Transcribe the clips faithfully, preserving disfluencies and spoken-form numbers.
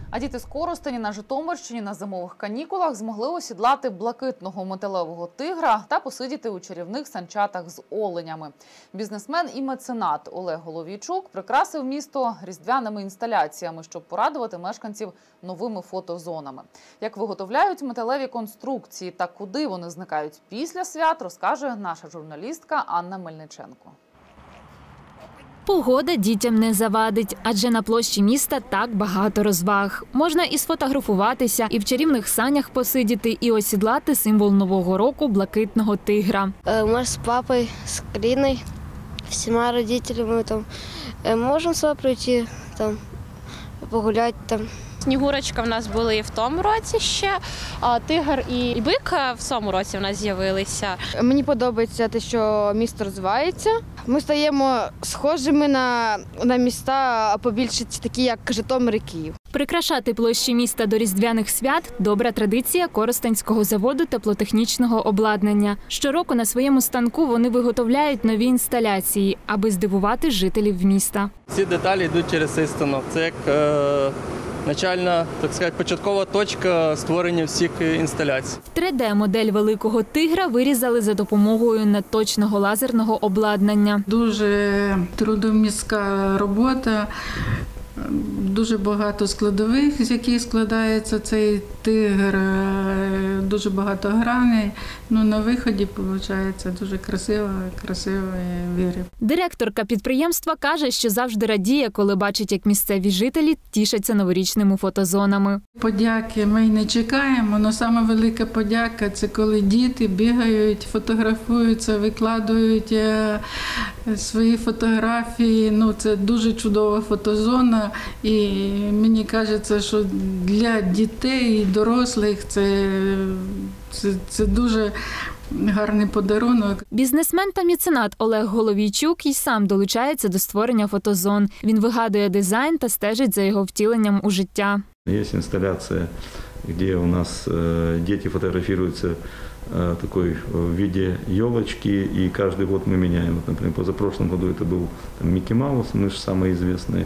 А діти з Коростені на Житомирщині на зимових канікулах змогли осідлати блакитного металевого тигра та посидіти у чарівних санчатах з оленями. Бізнесмен і меценат Олег Головійчук прикрасив місто різдвяними інсталяціями, щоб порадувати мешканців новими фотозонами. Як виготовляють металеві конструкції та куди вони зникають після свят, розкаже наша журналістка Анна Мельниченко. Погода дітям не завадить, адже на площі міста так багато розваг. Можна і сфотографуватися, і в чарівних санях посидіти, і осідлати символ Нового року – блакитного тигра. Ми з папою, з Каріною, всіма родителями там можемо сюди прийти, там, погуляти там. Снігурочка в нас були і в тому році ще, а тигр і бик в цьому році в нас з'явилися. Мені подобається те, що місто розвивається. Ми стаємо схожими на, на міста, а побільше такі, як Житомир і Київ. Прикрашати площі міста до різдвяних свят – добра традиція Коростенського заводу теплотехнічного обладнання. Щороку на своєму станку вони виготовляють нові інсталяції, аби здивувати жителів міста. Ці деталі йдуть через цей станок. Це як е, начальна, так сказати, початкова точка створення всіх інсталяцій. три де-модель великого тигра вирізали за допомогою надточного лазерного обладнання. Дуже трудомістка робота. Дуже багато складових, з яких складається цей тигр, дуже багато граней. Ну, на виході виходить дуже красиво, красивий виріб. Директорка підприємства каже, що завжди радіє, коли бачить, як місцеві жителі тішаться новорічними фотозонами. Подяки ми й не чекаємо, але саме велика подяка – це коли діти бігають, фотографуються, викладають свої фотографії. Ну, це дуже чудова фотозона. І мені кажеться, що для дітей і дорослих це, це, це дуже гарний подарунок. Бізнесмен та меценат Олег Головійчук і сам долучається до створення фотозон. Він вигадує дизайн та стежить за його втіленням у життя. Є інсталяція, де у нас діти фотографуються такой в виде елочки, и каждый год мы меняем. Вот, например, позапрошлом году это был там, Микки Маус, мышь самая известная.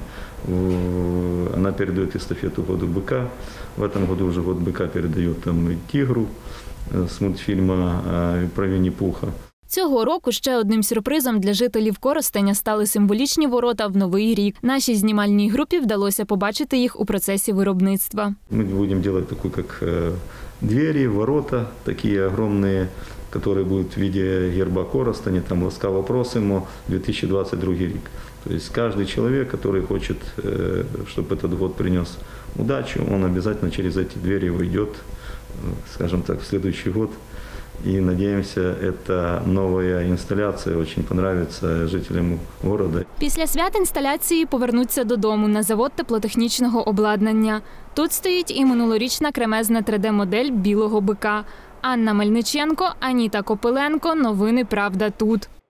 Она передает эстафету году быка. В этом году уже год быка передает там, тигру с мультфильма про Винни-Пуха. Цього року ще одним сюрпризом для жителів Коростеня стали символічні ворота в Новий рік. Нашій знімальній групі вдалося побачити їх у процесі виробництва. Ми будемо робити таку, як двері, ворота, такі огромні, які будуть в виді герба Коростеня, там ласкаво просимо, дві тисячі двадцять другий рік. Тобто кожен чоловік, який хоче, щоб цей год принес удачу, він обов'язково через ці двері вийде, скажімо так, в наступний год. И надеемся, эта новая инсталляция очень понравится жителям города. Після свят інсталяції повернуться додому на завод теплотехнічного обладнання. Тут стоїть і минулорічна кремезна три де-модель білого бика. Анна Мельниченко, Аніта Копиленко. Новини «Правда тут».